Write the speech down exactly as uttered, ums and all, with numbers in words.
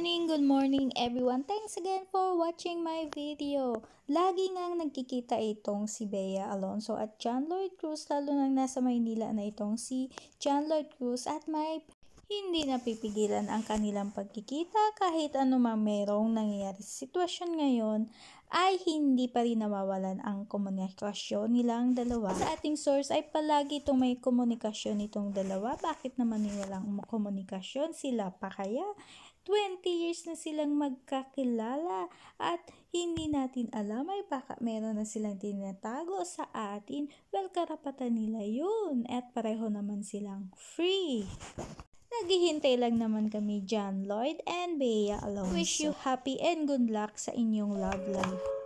morning, good morning everyone. Thanks again for watching my video. Lagi ngang nagkikita itong si Bea Alonzo at John Lloyd Cruz, lalo nang nasa Maynila na itong si John Lloyd Cruz, at may hindi napipigilan ang kanilang pagkikita kahit anumang merong nangyayari sa sitwasyon ngayon, ay hindi pa rin nawawalan ang komunikasyon nilang dalawa. Sa ating source ay palagi itong may komunikasyon itong dalawa. Bakit naman walang komunikasyon? Sila pa kaya? twenty years na silang magkakilala at hindi natin alam ay baka meron na silang tinatago sa atin. Well, karapatan nila yun at pareho naman silang free. Naghihintay lang naman kami, John Lloyd and Bea Alonzo. Wish you happy and good luck sa inyong love life.